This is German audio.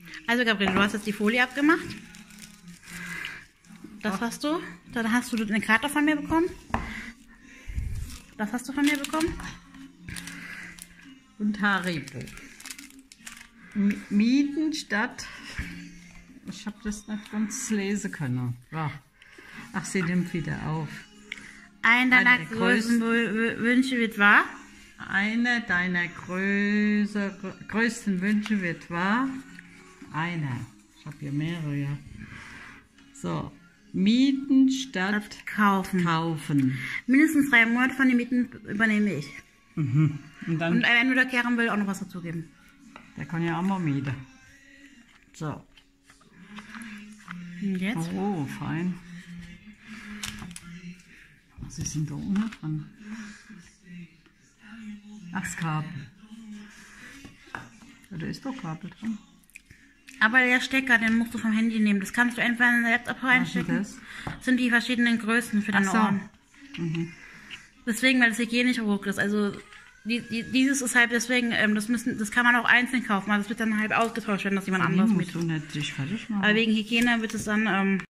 Also Gabriele, du hast jetzt die Folie abgemacht. Das hast du. Dann hast du eine Karte von mir bekommen. Das hast du von mir bekommen. Und Haribo. Mieten statt... Ich habe das nicht ganz lesen können. Ja. Ach, sie nimmt wieder auf. Ein deiner größten Wünsche wird wahr. Einer deiner größten Wünsche wird wahr. Einer. Ich habe hier mehrere, ja. So. Mieten statt kaufen. Mindestens 3 Monate von den Mieten übernehme ich. Mhm. Und wenn du wiederkehren will, auch noch was dazugeben. Der kann ja auch mal mieten. So. Und jetzt? Oh, fein. Was ist denn da unten dran? Ach, das Kabel. Ja, da ist doch Kabel dran. Aber der Stecker, den musst du vom Handy nehmen. Das kannst du entweder in den Laptop reinstecken. Was ist Das sind die verschiedenen Größen für deine Ohren. Mhm. Deswegen, weil das Hygieneprodukt ist. Also dieses ist halt deswegen, das kann man auch einzeln kaufen. Also das wird dann halt ausgetauscht, wenn das jemand anderes mit. Musst du nicht dich fertig machen. Aber wegen Hygiene wird es dann